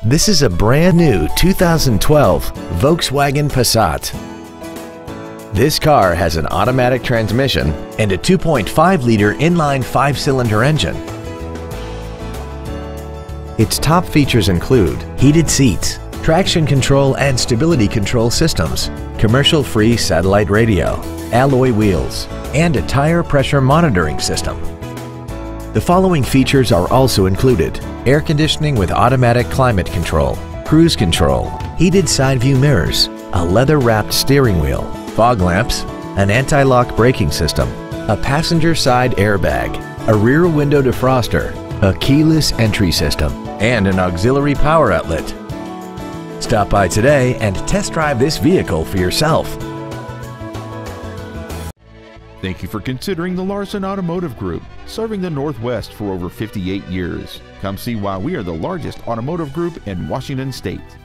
This is a brand new 2012 Volkswagen Passat. This car has an automatic transmission and a 2.5-liter inline 5-cylinder engine. Its top features include heated seats, traction control and stability control systems, commercial-free satellite radio, alloy wheels, and a tire pressure monitoring system. The following features are also included: air conditioning with automatic climate control, cruise control, heated side view mirrors, a leather-wrapped steering wheel, fog lamps, an anti-lock braking system, a passenger side airbag, a rear window defroster, a keyless entry system, and an auxiliary power outlet. Stop by today and test drive this vehicle for yourself. Thank you for considering the Larson Automotive Group, serving the Northwest for over 58 years. Come see why we are the largest automotive group in Washington State.